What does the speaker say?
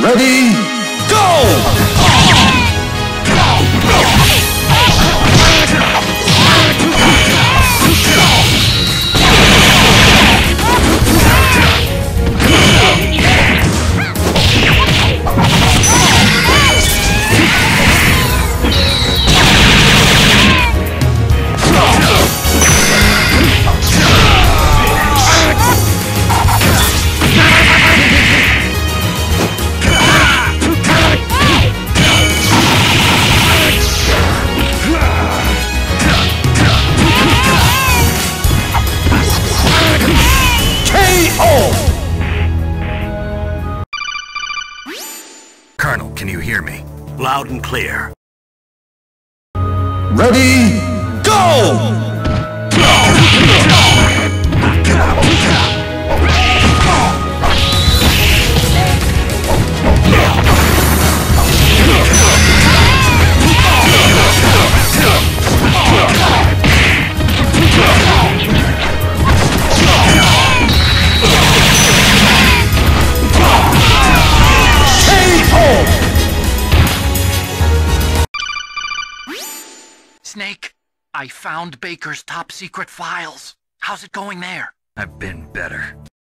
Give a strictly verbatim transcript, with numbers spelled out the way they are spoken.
Ready, go! Colonel, can you hear me? Loud and clear. Ready, go! Snake, I found Baker's top secret files. How's it going there? I've been better.